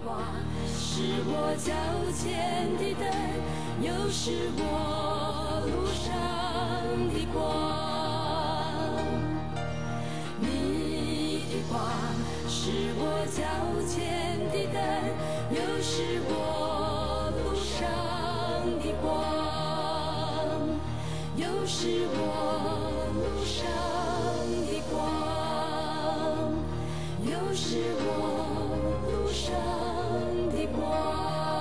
话是我脚前的灯，又是我路上的光。你的话是我脚前的灯，又是我路上的光，又是我路上的光，又是我路上的光。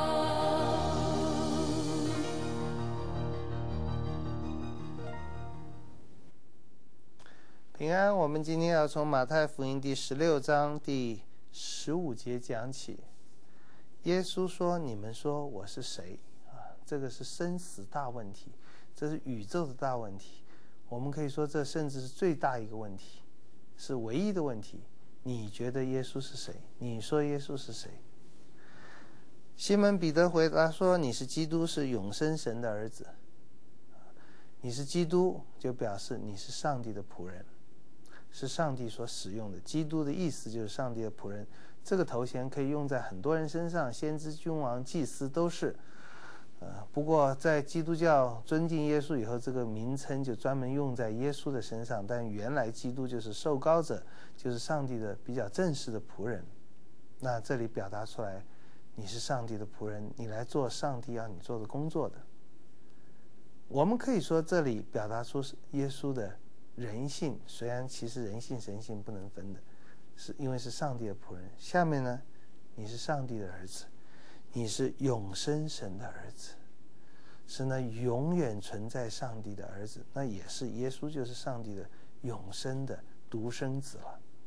平安，我们今天要从马太福音第16章第15节讲起。耶稣说：“你们说我是谁？”这个是生死大问题，这是宇宙的大问题。我们可以说，这甚至是最大一个问题，是唯一的问题。你觉得耶稣是谁？你说耶稣是谁？西门彼得回答说：“你是基督，是永生神的儿子。”你是基督，就表示你是上帝的仆人，是上帝所使用的。基督的意思就是上帝的仆人，这个头衔可以用在很多人身上，先知、君王、祭司都是。不过在基督教尊敬耶稣以后，这个名称就专门用在耶稣的身上，但原来基督就是受膏者，就是上帝的比较正式的仆人。那这里表达出来，你是上帝的仆人，你来做上帝要你做的工作的。我们可以说这里表达出耶稣的人性，虽然其实人性神性不能分的，是因为是上帝的仆人。下面呢，你是上帝的儿子，你是永生神的儿子，是那永远存在上帝的儿子，那也是耶稣就是上帝的永生的独生子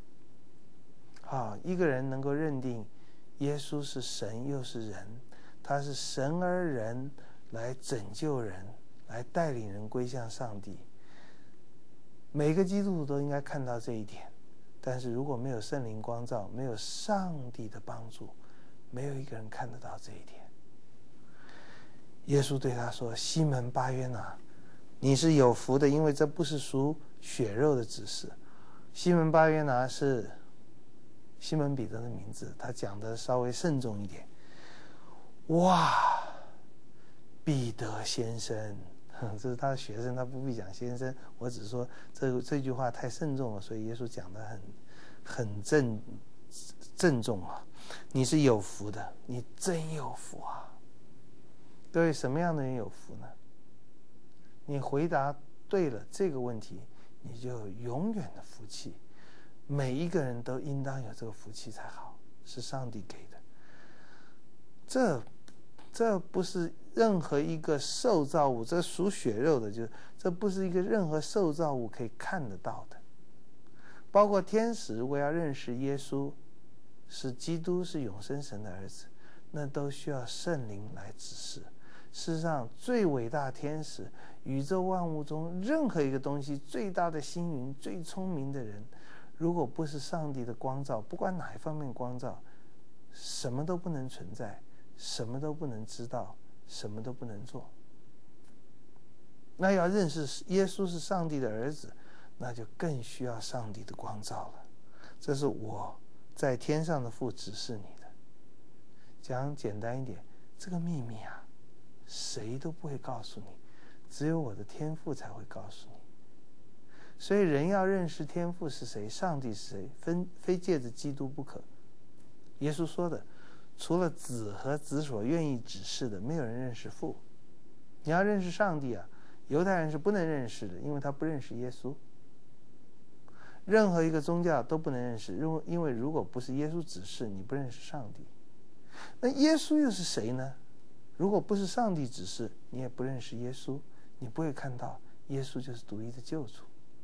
了。一个人能够认定耶稣是神又是人，他是神而人，来拯救人，来带领人归向上帝。每个基督徒都应该看到这一点，但是如果没有圣灵光照，没有上帝的帮助，没有一个人看得到这一点。耶稣对他说：“西门巴约拿，你是有福的，因为这不是属血肉的指示。”西门巴约拿是西门彼得的名字，他讲的稍微慎重一点。哇，彼得先生，这是他的学生，他不必讲先生，我只是说这句话太慎重了，所以耶稣讲得很郑重啊。你是有福的，你真有福啊！各位，什么样的人有福呢？你回答对了这个问题，你就有永远的福气。每一个人都应当有这个福气才好，是上帝给的。这不是任何一个受造物，这属血肉的，这不是一个任何受造物可以看得到的。包括天使，如果要认识耶稣是基督，是永生神的儿子，那都需要圣灵来指示。事实上，最伟大的天使，宇宙万物中任何一个东西，最大的星云，最聪明的人，如果不是上帝的光照，不管哪一方面光照，什么都不能存在，什么都不能知道，什么都不能做。那要认识耶稣是上帝的儿子，那就更需要上帝的光照了。这是我在天上的父指示你的。讲简单一点，这个秘密啊，谁都不会告诉你，只有我的天父才会告诉你。所以人要认识天父是谁，上帝是谁，非借着基督不可。耶稣说的，除了子和子所愿意指示的，没有人认识父。你要认识上帝啊，犹太人是不能认识的，因为他不认识耶稣。任何一个宗教都不能认识，因为如果不是耶稣指示，你不认识上帝。那耶稣又是谁呢？如果不是上帝指示，你也不认识耶稣，你不会看到耶稣就是独一的救主。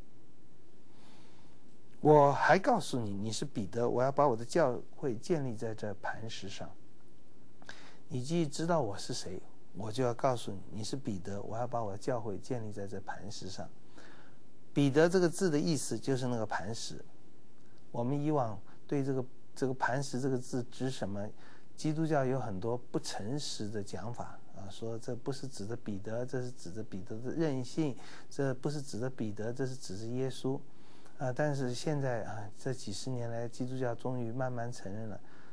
我还告诉你，你是彼得，我要把我的教会建立在这磐石上。你既知道我是谁，我就要告诉你，你是彼得，我要把我的教会建立在这磐石上。彼得这个字的意思就是那个磐石。我们以往对这个磐石这个字指什么，基督教有很多不诚实的讲法啊，说这不是指的彼得，这是指的彼得的任性，这不是指的彼得，这是指的耶稣。但是现在这几十年来，基督教终于慢慢承认了，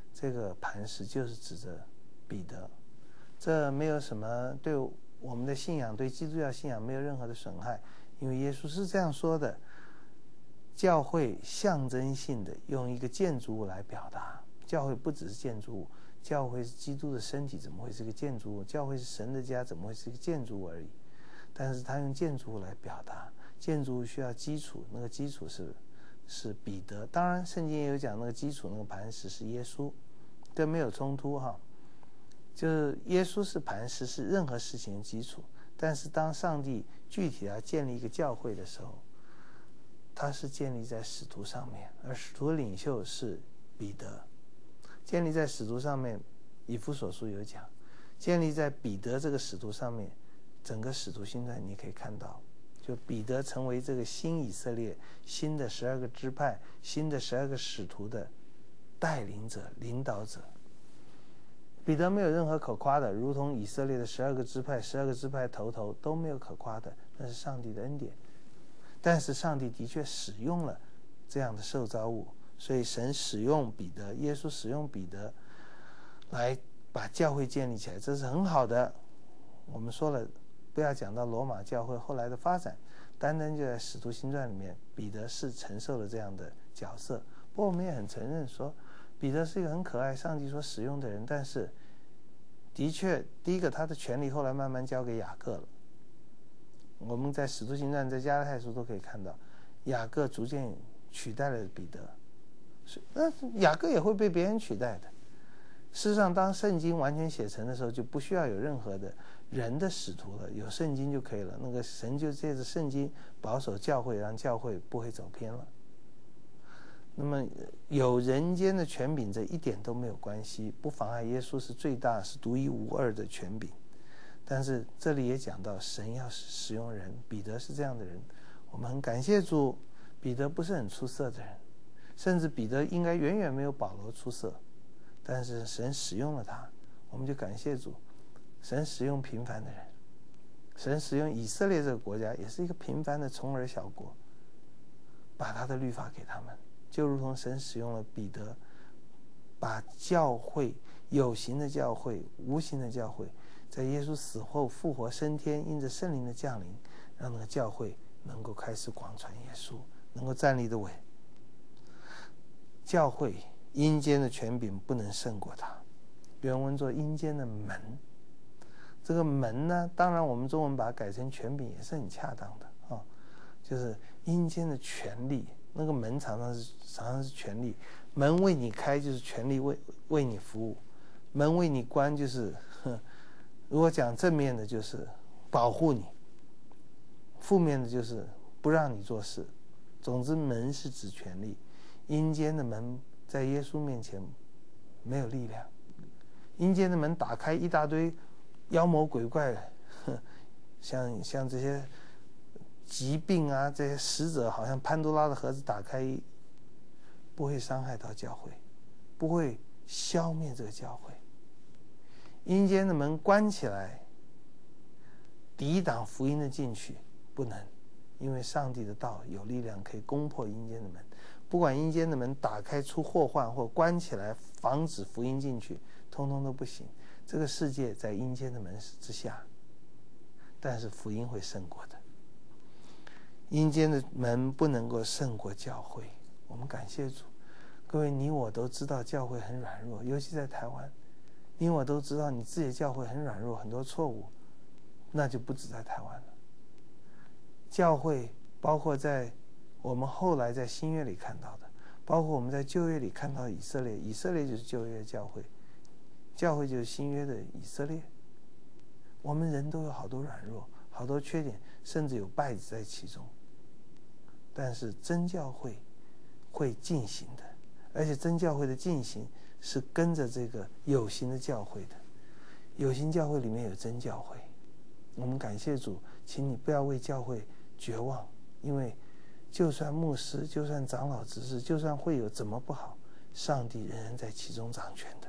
这个磐石就是指着彼得。这没有什么对我们的信仰，对基督教信仰没有任何的损害，因为耶稣是这样说的：教会象征性的用一个建筑物来表达。教会不只是建筑物，教会是基督的身体，怎么会是个建筑物？教会是神的家，怎么会是一个建筑物而已？但是他用建筑物来表达，建筑物需要基础，那个基础是彼得。当然圣经也有讲那个基础，那个磐石是耶稣，这没有冲突哈。就是耶稣是磐石，是任何事情的基础。但是当上帝具体要建立一个教会的时候，他是建立在使徒上面，而使徒领袖是彼得。建立在使徒上面，以弗所书有讲，建立在彼得这个使徒上面，整个使徒行传你可以看到，就彼得成为这个新以色列、新的12个支派、新的12个使徒的带领者、领导者。彼得没有任何可夸的，如同以色列的12个支派、12个支派头都没有可夸的，那是上帝的恩典。但是上帝的确使用了这样的受造物，所以神使用彼得，耶稣使用彼得来把教会建立起来，这是很好的。我们说了，不要讲到罗马教会后来的发展，单单就在使徒行传里面，彼得是承受了这样的角色。不过我们也很承认说，彼得是一个很可爱，上帝所使用的人，但是的确，第一个他的权力后来慢慢交给雅各了。我们在使徒行传、在加拉太书都可以看到，雅各逐渐取代了彼得。那雅各也会被别人取代的。事实上，当圣经完全写成的时候，就不需要有任何的人的使徒了，有圣经就可以了。那个神就借着圣经保守教会，让教会不会走偏了。那么有人间的权柄，这一点都没有关系，不妨碍耶稣是最大、是独一无二的权柄。但是这里也讲到，神要使用人，彼得是这样的人，我们很感谢主。彼得不是很出色的人，甚至彼得应该远远没有保罗出色，但是神使用了他，我们就感谢主。神使用平凡的人，神使用以色列这个国家，也是一个平凡的虫儿小国，把他的律法给他们，就如同神使用了彼得，把教会，有形的教会、无形的教会，在耶稣死后复活升天，因着圣灵的降临，让那个教会能够开始广传耶稣，能够站立得稳。教会阴间的权柄不能胜过他，原文做阴间的门。这个门呢，当然我们中文把它改成权柄也是很恰当的啊，就是阴间的权力。那个门常常是权力，门为你开就是权力为你服务，门为你关就是如果讲正面的就是保护你，负面的就是不让你做事。总之门是指权力，阴间的门在耶稣面前没有力量。阴间的门打开，一大堆妖魔鬼怪，像这些疾病啊，这些死者好像潘多拉的盒子打开，不会伤害到教会，不会消灭这个教会。阴间的门关起来，抵挡福音的进去不能，因为上帝的道有力量可以攻破阴间的门。不管阴间的门打开出祸患，或关起来防止福音进去，通通都不行。这个世界在阴间的门之下，但是福音会胜过的。阴间的门不能够胜过教会，我们感谢主。各位，你我都知道教会很软弱，尤其在台湾，你我都知道你自己的教会很软弱，很多错误，那就不止在台湾了。教会包括在我们后来在新约里看到的，包括我们在旧约里看到的以色列，以色列就是旧约教会，教会就是新约的以色列。我们人都有好多软弱，好多缺点，甚至有败子在其中。但是真教会会进行的，而且真教会的进行是跟着这个有形的教会的。有形教会里面有真教会，我们感谢主，请你不要为教会绝望，因为就算牧师，就算长老执事，就算会有怎么不好，上帝仍然在其中掌权的。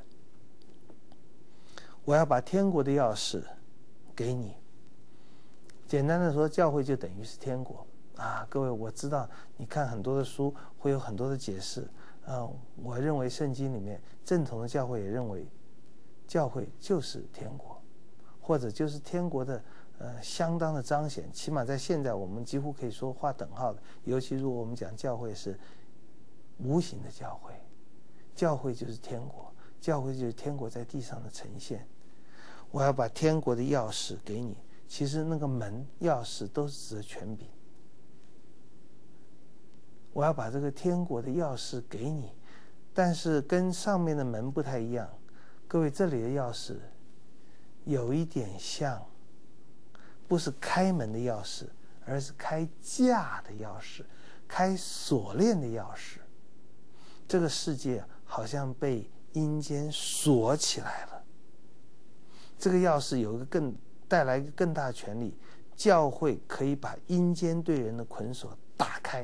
我要把天国的钥匙给你。简单的说，教会就等于是天国啊！各位，我知道你看很多的书会有很多的解释我认为圣经里面正统的教会也认为，教会就是天国，或者就是天国的相当的彰显。起码在现在，我们几乎可以说划等号的。尤其如果我们讲教会是无形的教会，教会就是天国，教会就是天国在地上的呈现。我要把天国的钥匙给你，其实那个门钥匙都是指的权柄。我要把这个天国的钥匙给你，但是跟上面的门不太一样。各位，这里的钥匙有一点像，不是开门的钥匙，而是开架的钥匙，开锁链的钥匙。这个世界好像被阴间锁起来了。这个钥匙有一个带来一个更大的权力，教会可以把阴间对人的捆锁打开。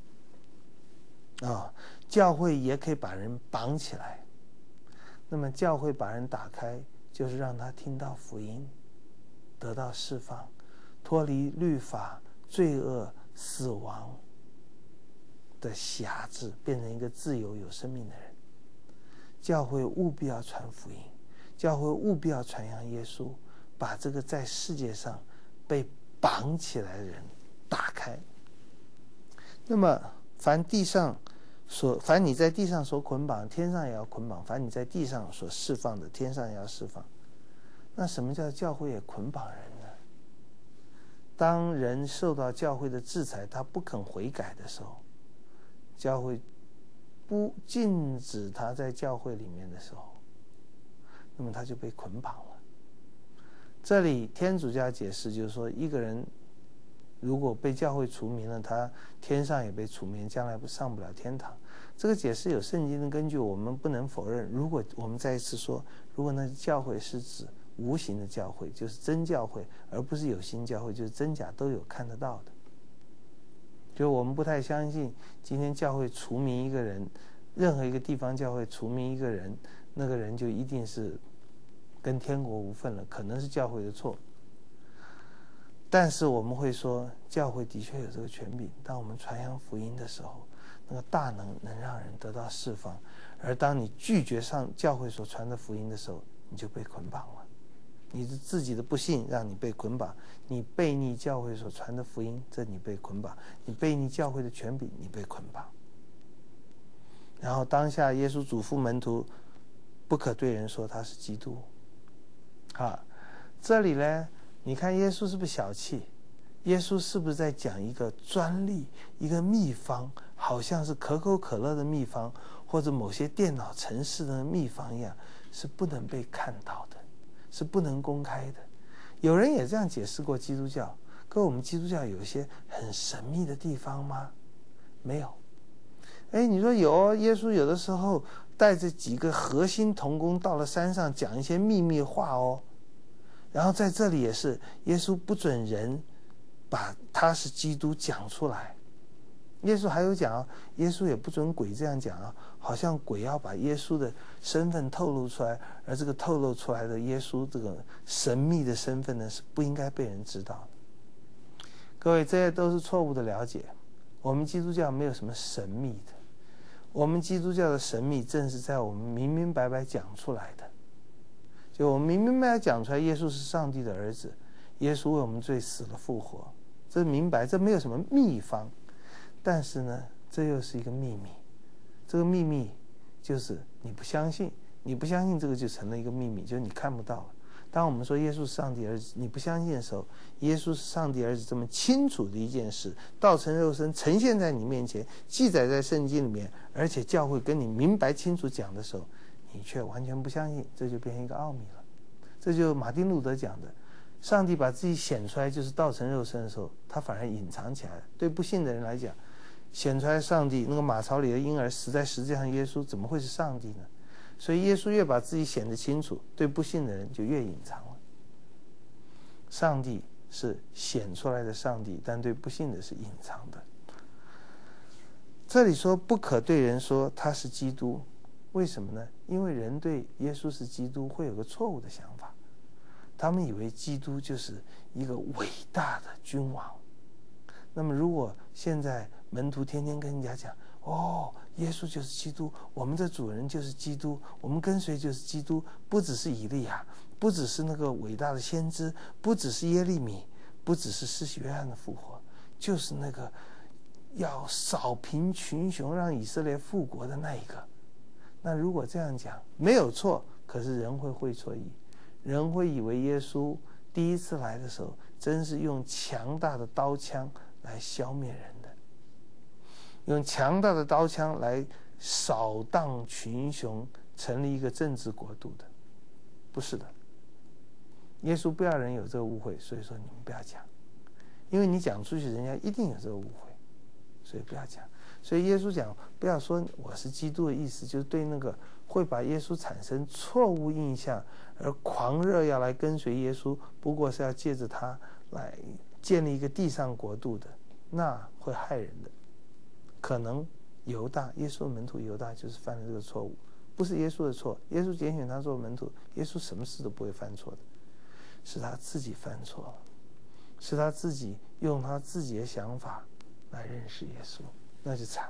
教会也可以把人绑起来。那么教会把人打开，就是让他听到福音，得到释放，脱离律法、罪恶、死亡的辖制，变成一个自由有生命的人。教会务必要传福音，教会务必要传扬耶稣，把这个在世界上被绑起来的人打开。那么凡你在地上所捆绑，天上也要捆绑；凡你在地上所释放的，天上也要释放。那什么叫教会也捆绑人呢？当人受到教会的制裁，他不肯悔改的时候，教会不禁止他在教会里面的时候，那么他就被捆绑了。这里天主教解释就是说，一个人如果被教会除名了，他天上也被除名，将来上不了天堂。这个解释有圣经的根据，我们不能否认。如果我们再一次说，如果那教会是指无形的教会，就是真教会，而不是有形教会，就是真假都有看得到的。就我们不太相信，今天教会除名一个人，任何一个地方教会除名一个人，那个人就一定是跟天国无份了，可能是教会的错。但是我们会说，教会的确有这个权柄。当我们传扬福音的时候，那个大能让人得到释放。而当你拒绝上教会所传的福音的时候，你就被捆绑了。你的自己的不幸让你被捆绑，你背逆教会所传的福音，这你被捆绑；你背逆教会的权柄，你被捆绑。然后当下耶稣嘱咐门徒，不可对人说他是基督。这里呢，你看耶稣是不是小气？耶稣是不是在讲一个专利、一个秘方，好像是可口可乐的秘方，或者某些电脑程式的秘方一样，是不能被看到的，是不能公开的。有人也这样解释过基督教，跟我们基督教有一些很神秘的地方吗？没有。你说有，耶稣有的时候带着几个核心同工到了山上讲一些秘密话哦。然后在这里也是，耶稣不准人把他是基督讲出来。耶稣还有讲，耶稣也不准鬼这样讲啊，好像鬼要把耶稣的身份透露出来，而这个透露出来的耶稣这个神秘的身份呢，是不应该被人知道的。各位，这些都是错误的了解。我们基督教没有什么神秘的，我们基督教的神秘正是在我们明明白白讲出来的。就我们明明白白讲出来，耶稣是上帝的儿子，耶稣为我们罪死了复活，这明白，这没有什么秘方。但是呢，这又是一个秘密。这个秘密就是你不相信，你不相信这个就成了一个秘密，就是你看不到了。当我们说耶稣是上帝儿子，你不相信的时候，耶稣是上帝儿子这么清楚的一件事，道成肉身呈现在你面前，记载在圣经里面，而且教会跟你明白清楚讲的时候，你却完全不相信，这就变成一个奥秘了。这就马丁路德讲的，上帝把自己显出来就是道成肉身的时候，他反而隐藏起来了。对不信的人来讲，显出来上帝，那个马槽里的婴儿死在实际上耶稣怎么会是上帝呢？所以耶稣越把自己显得清楚，对不信的人就越隐藏了。上帝是显出来的上帝，但对不信的是隐藏的。这里说不可对人说他是基督，为什么呢？因为人对耶稣是基督会有个错误的想法，他们以为基督就是一个伟大的君王。那么如果现在门徒天天跟人家讲， 哦，耶稣就是基督，我们的主人就是基督，我们跟随就是基督，不只是以利亚，不只是那个伟大的先知，不只是耶利米，不只是施洗约翰的复活，就是那个要扫平群雄让以色列复国的那一个。那如果这样讲没有错，可是人会错意，人会以为耶稣第一次来的时候真是用强大的刀枪来消灭人的，用强大的刀枪来扫荡群雄，成立一个政治国度的。不是的，耶稣不要人有这个误会，所以说你们不要讲，因为你讲出去人家一定有这个误会，所以不要讲。所以耶稣讲不要说我是基督的意思，就是对那个会把耶稣产生错误印象而狂热要来跟随耶稣，不过是要借着他来建立一个地上国度的，那会害人的。可能犹大，耶稣的门徒犹大就是犯了这个错误，不是耶稣的错，耶稣拣选他做门徒，耶稣什么事都不会犯错的，是他自己犯错了，是他自己用他自己的想法来认识耶稣，那就惨了。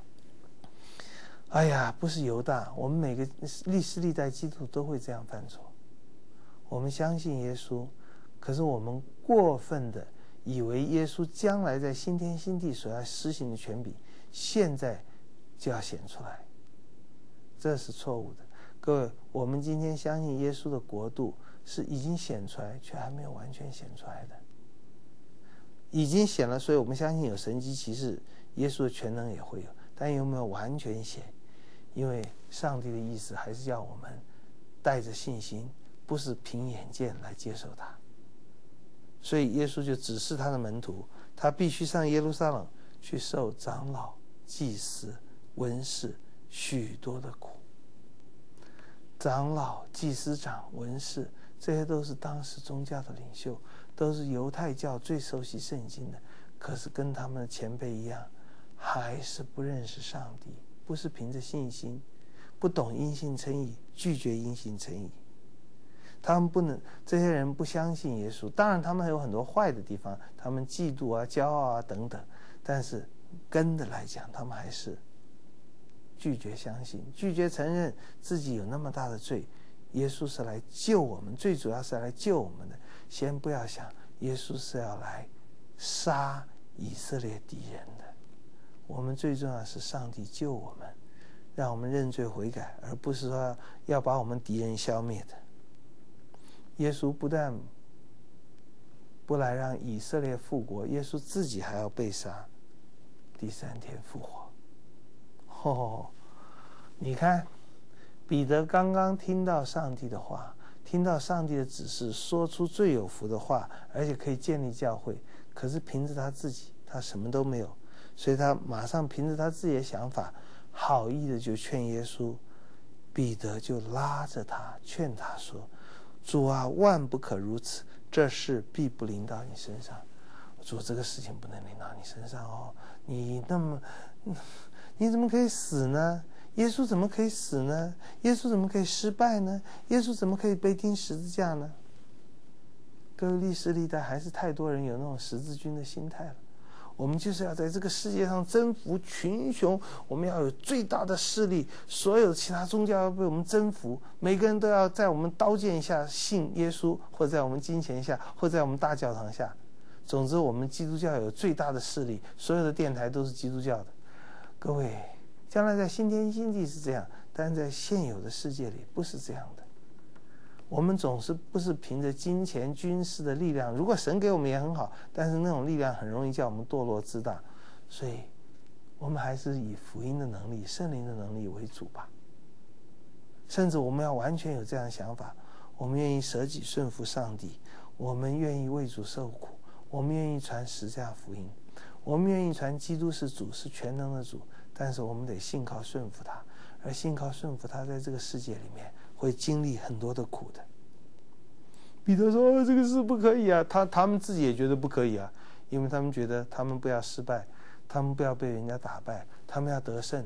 哎呀，不是犹大，我们每个历世历代基督徒都会这样犯错。我们相信耶稣，可是我们过分的以为耶稣将来在新天新地所要施行的权柄现在就要显出来，这是错误的。各位，我们今天相信耶稣的国度是已经显出来，却还没有完全显出来的。已经显了，所以我们相信有神迹奇事，耶稣的全能也会有，但有没有完全显？因为上帝的意思还是要我们带着信心，不是凭眼见来接受他。所以耶稣就指示他的门徒，他必须上耶路撒冷去受长老、祭司、文士许多的苦。长老、祭司长、文士，这些都是当时宗教的领袖，都是犹太教最熟悉圣经的，可是跟他们的前辈一样，还是不认识上帝，不是凭着信心，不懂因信称义，拒绝因信称义。他们不能，这些人不相信耶稣，当然他们还有很多坏的地方，他们嫉妒啊、骄傲啊等等，但是根的来讲，他们还是拒绝相信，拒绝承认自己有那么大的罪。耶稣是来救我们，最主要是来救我们的。先不要想耶稣是要来杀以色列敌人的，我们最重要是上帝救我们，让我们认罪悔改，而不是说要把我们敌人消灭的。耶稣不但不来让以色列复国，耶稣自己还要被杀，第3天复活。你看彼得刚刚听到上帝的话，听到上帝的指示，说出最有福的话，而且可以建立教会，可是凭着他自己，他什么都没有，所以他马上凭着他自己的想法，好意的就劝耶稣。彼得就拉着他劝他说，主啊，万不可如此，这事必不临到你身上。主，这个事情不能临到你身上哦，你怎么可以死呢？耶稣怎么可以死呢？耶稣怎么可以失败呢？耶稣怎么可以被钉十字架呢？各位，历世历代还是太多人有那种十字军的心态了。我们就是要在这个世界上征服群雄，我们要有最大的势力，所有其他宗教要被我们征服，每个人都要在我们刀剑下信耶稣，或者在我们金钱下，或者在我们大教堂下。总之我们基督教有最大的势力，所有的电台都是基督教的。各位，将来在新天新地是这样，但在现有的世界里不是这样的。我们总是不是凭着金钱军事的力量，如果神给我们也很好，但是那种力量很容易叫我们堕落自大，所以我们还是以福音的能力、圣灵的能力为主吧。甚至我们要完全有这样的想法，我们愿意舍己顺服上帝，我们愿意为主受苦，我们愿意传十字架福音，我们愿意传基督是主，是全能的主，但是我们得信靠顺服他，而信靠顺服他在这个世界里面会经历很多的苦的。彼得说，这个事不可以啊，他们自己也觉得不可以啊，因为他们觉得他们不要失败，他们不要被人家打败，他们要得胜。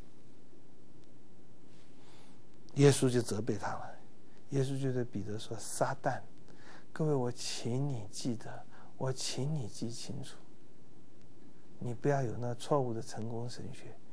耶稣就责备他了，耶稣就对彼得说，撒旦，各位，我请你记得，我请你记清楚，你不要有那错误的成功神学，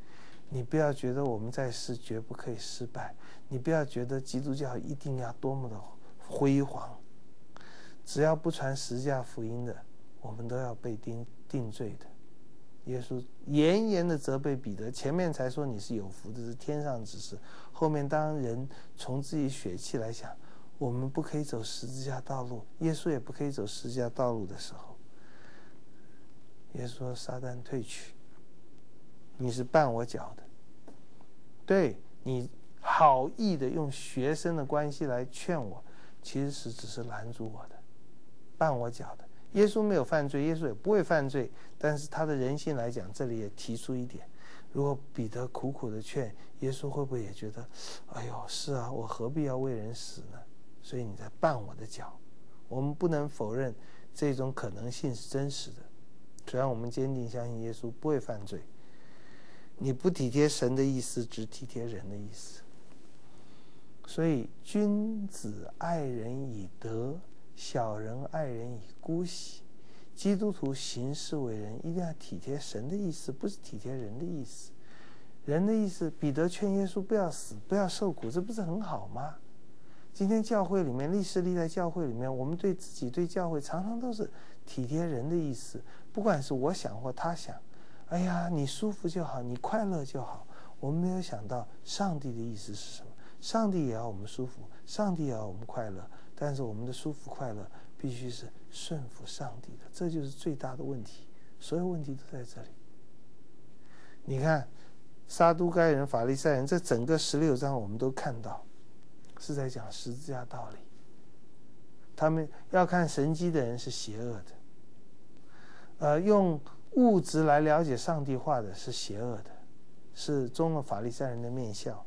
你不要觉得我们在世绝不可以失败，你不要觉得基督教一定要多么的辉煌，只要不传十字架福音的，我们都要被定罪的。耶稣严严的责备彼得，前面才说你是有福的，是天上之事，后面当人从自己血气来想，我们不可以走十字架道路，耶稣也不可以走十字架道路的时候，耶稣说撒旦退去，你是绊我脚的。对，你好意的用学生的关系来劝我，其实是只是拦住我的，绊我脚的。耶稣没有犯罪，耶稣也不会犯罪，但是他的人性来讲，这里也提出一点，如果彼得苦苦的劝，耶稣会不会也觉得，哎呦，是啊，我何必要为人死呢？所以你在绊我的脚。我们不能否认这种可能性是真实的，虽然我们坚定相信耶稣不会犯罪。你不体贴神的意思，只体贴人的意思。所以君子爱人以德，小人爱人以姑息。基督徒行事为人一定要体贴神的意思，不是体贴人的意思。人的意思，彼得劝耶稣不要死，不要受苦，这不是很好吗？今天教会里面，历世历代教会里面，我们对自己对教会常常都是体贴人的意思，不管是我想或他想，哎呀，你舒服就好，你快乐就好。我们没有想到上帝的意思是什么？上帝也要我们舒服，上帝也要我们快乐，但是我们的舒服快乐必须是顺服上帝的，这就是最大的问题。所有问题都在这里。你看撒都该人、法利赛人，这整个16章我们都看到是在讲十字架道理。他们要看神迹的人是邪恶的，用物质来了解上帝话的是邪恶的，是中了法利赛人的面笑。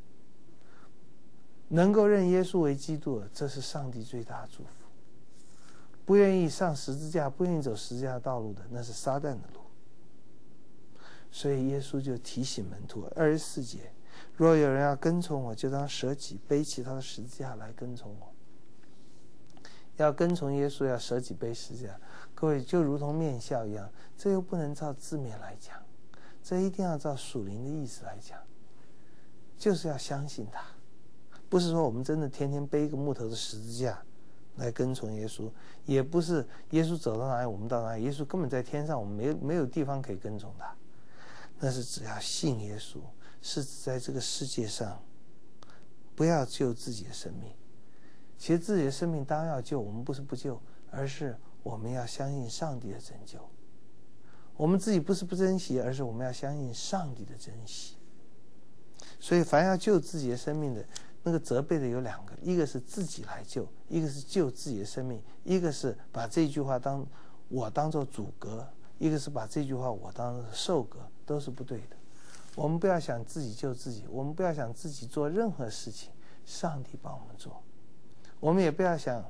能够认耶稣为基督的，这是上帝最大的祝福。不愿意上十字架，不愿意走十字架道路的，那是撒旦的路。所以耶稣就提醒门徒24节，若有人要跟从我，就当舍己，背起他的十字架来跟从我。要跟从耶稣，要舍己背十字架。各位，就如同面笑一样，这又不能照字面来讲，这一定要照属灵的意思来讲，就是要相信他。不是说我们真的天天背一个木头的十字架来跟从耶稣，也不是耶稣走到哪里我们到哪里，耶稣根本在天上，我们没有地方可以跟从他。那是只要信耶稣，是指在这个世界上不要救自己的生命。其实自己的生命当然要救，我们不是不救，而是我们要相信上帝的拯救。我们自己不是不珍惜，而是我们要相信上帝的珍惜。所以凡要救自己的生命的，那个责备的有2个，一个是自己来救，一个是救自己的生命，一个是把这句话当作主格，一个是把这句话我当作受格，都是不对的。我们不要想自己救自己，我们不要想自己做任何事情，上帝帮我们做。我们也不要想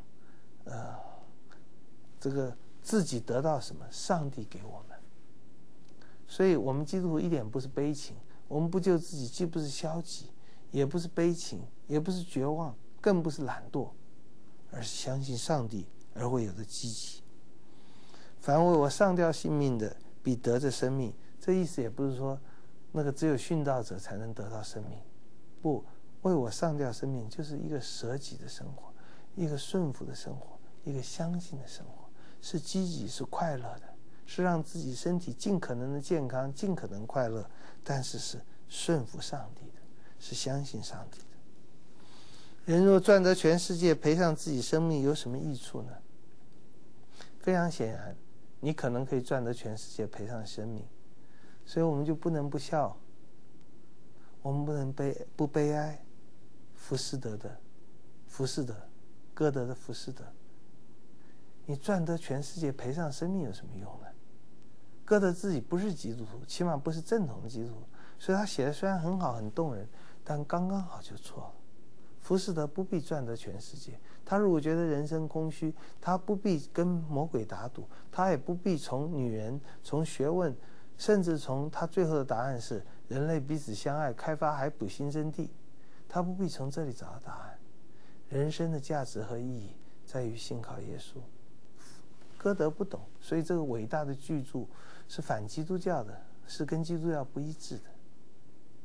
这个自己得到什么，上帝给我们。所以我们基督徒一点不是悲情，我们不救自己，既不是消极，也不是悲情，也不是绝望，更不是懒惰，而是相信上帝而会有的积极。凡为我上吊性命的，必得着生命。这意思也不是说那个只有殉道者才能得到生命，不，为我上吊生命就是一个舍己的生活，一个顺服的生活，一个相信的生活，是积极，是快乐的，是让自己身体尽可能的健康，尽可能快乐，但是是顺服上帝的，是相信上帝的。人若赚得全世界，赔上自己生命，有什么益处呢？非常显然，你可能可以赚得全世界，赔上生命。所以我们就不能不笑，我们不能不悲哀浮士德，歌德的浮士德。你赚得全世界，赔上生命有什么用呢？歌德自己不是基督徒，起码不是正统的基督徒，所以他写的虽然很好很动人，但刚刚好就错了。浮士德不必赚得全世界，他如果觉得人生空虚，他不必跟魔鬼打赌，他也不必从女人、从学问，甚至从他最后的答案是人类彼此相爱，开发海捕新生地，他不必从这里找到答案。人生的价值和意义在于信靠耶稣。歌德不懂，所以这个伟大的巨著是反基督教的，是跟基督教不一致的。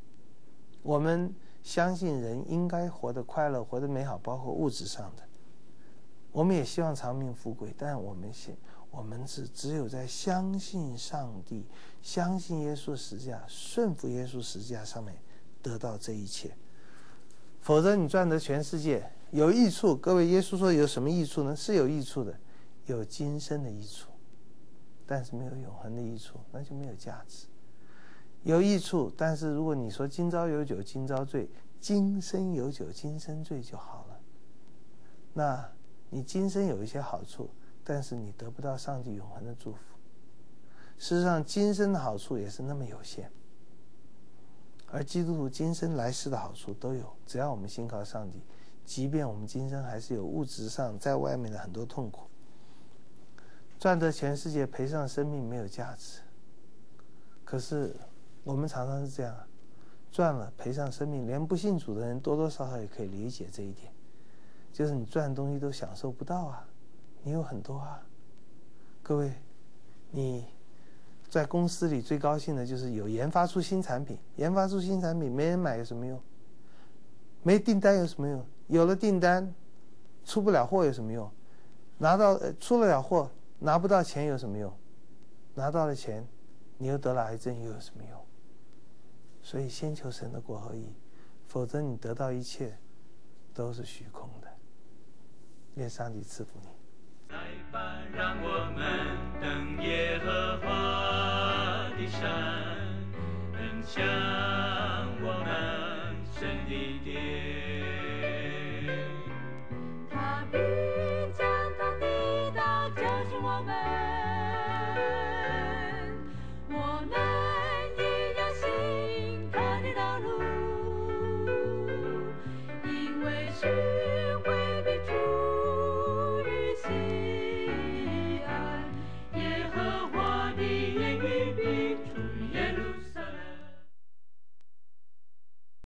我们相信人应该活得快乐，活得美好，包括物质上的。我们也希望长命富贵，但我们是只有在相信上帝、相信耶稣十字架、顺服耶稣十字架上面得到这一切。否则你赚得全世界有益处，各位，耶稣说有什么益处呢？是有益处的，有今生的益处，但是没有永恒的益处，那就没有价值。有益处，但是如果你说今朝有酒今朝醉，今生有酒今生醉就好了。那你今生有一些好处，但是你得不到上帝永恒的祝福。事实上，今生的好处也是那么有限，而基督徒今生来世的好处都有，只要我们信靠上帝，即便我们今生还是有物质上在外面的很多痛苦。赚得全世界赔上生命没有价值，可是我们常常是这样，赚了赔上生命，连不信主的人多多少少也可以理解这一点，就是你赚的东西都享受不到啊，你有很多啊。各位，你在公司里最高兴的就是有研发出新产品，研发出新产品没人买有什么用？没订单有什么用？有了订单出不了货有什么用？出了了货拿不到钱有什么用？拿到了钱你又得了癌症又有什么用？所以先求神的国和义，否则你得到一切都是虚空的。愿上帝赐福你。 来吧，让我们登耶和华的山，奔向